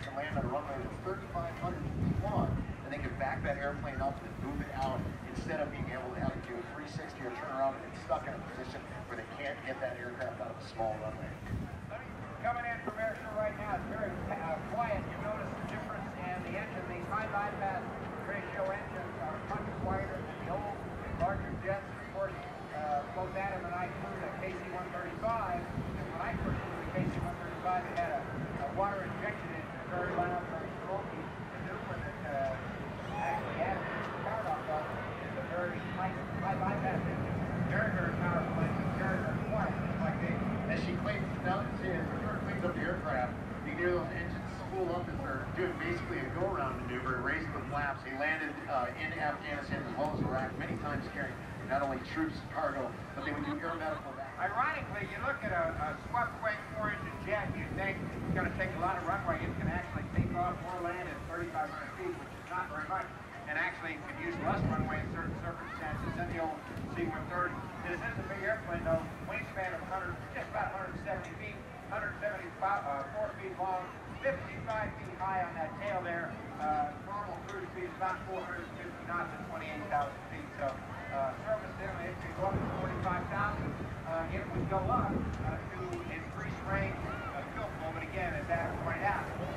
pilots can land on a runway that's 3,500 feet long, and they can back that airplane up and move it out instead of being able to have to do a 360 or turn around and get stuck in a position where they can't get that aircraft out of a small runway. Coming in from Airshow right now, it's very quiet. You notice the difference in the engine. These high bypass ratio engines are much quieter than the old larger jets. Of course, both Adam and I flew the KC-135, and when I first flew the KC-135, it had a water injection engine, very loud, very smoky. The new one that actually added the paradox on is a very high bypass engine. Very, very powerful engine, very, very quiet, just like they. As she cleans up the aircraft, you can hear those engines spool up as they're doing basically a go-around maneuver, raising the flaps. He landed in Afghanistan as well as Iraq, many times carrying not only troops and cargo, but they would do aeromedical. Ironically, you look at a swept-wing 4-engine jet, you'd think it's going to take a lot of runway. It can actually take off or land at 3,500 feet, which is not very much, and actually can use less runway in certain circumstances than the old C-130. This is a big airplane, though. Wingspan of just about 170 feet, 174 feet long, 55 feet high on that tail there. Normal cruise speed is about 450 knots at 28,000 feet. So service there, it could go up to 45,000. It would go up to increased range of fuel flow, but again, as Adam pointed out,